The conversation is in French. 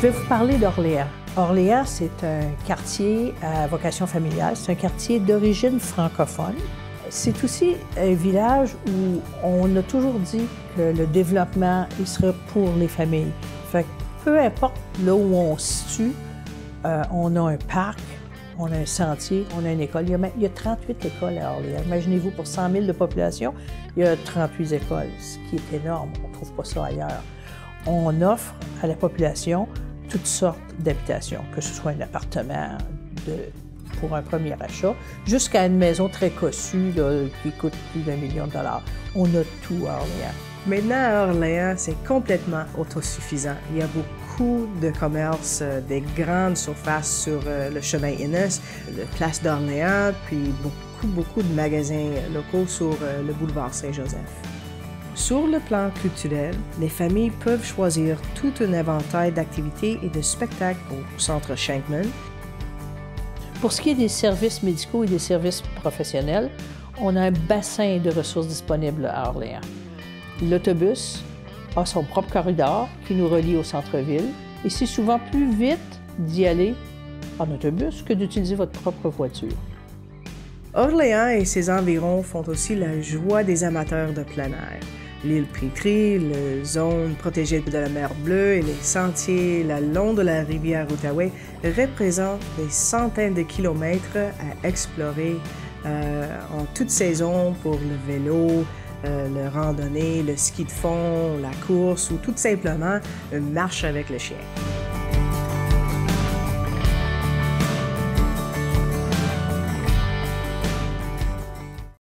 Je vais vous parler d'Orléans. Orléans, c'est un quartier à vocation familiale. C'est un quartier d'origine francophone. C'est aussi un village où on a toujours dit que le développement, il serait pour les familles. Fait que peu importe là où on se situe, on a un parc, on a un sentier, on a une école. Il y a 38 écoles à Orléans. Imaginez-vous, pour 100 000 de population, il y a 38 écoles, ce qui est énorme. On ne trouve pas ça ailleurs. On offre à la population toutes sortes d'habitations, que ce soit un appartement pour un premier achat, jusqu'à une maison très cossue là, qui coûte plus d'1 million de dollars. On a tout à Orléans. Maintenant, à Orléans, c'est complètement autosuffisant. Il y a beaucoup de commerces, des grandes surfaces sur le chemin Innes, la place d'Orléans, puis beaucoup de magasins locaux sur le boulevard Saint-Joseph. Sur le plan culturel, les familles peuvent choisir tout un éventail d'activités et de spectacles au centre Shankman. Pour ce qui est des services médicaux et des services professionnels, on a un bassin de ressources disponibles à Orléans. L'autobus a son propre corridor qui nous relie au centre-ville et c'est souvent plus vite d'y aller en autobus que d'utiliser votre propre voiture. Orléans et ses environs font aussi la joie des amateurs de plein air. L'île Pétrie, la zone protégée de la mer Bleue et les sentiers le long de la rivière Outaouais représentent des centaines de kilomètres à explorer en toute saison pour le vélo, le randonnée, le ski de fond, la course ou tout simplement une marche avec le chien.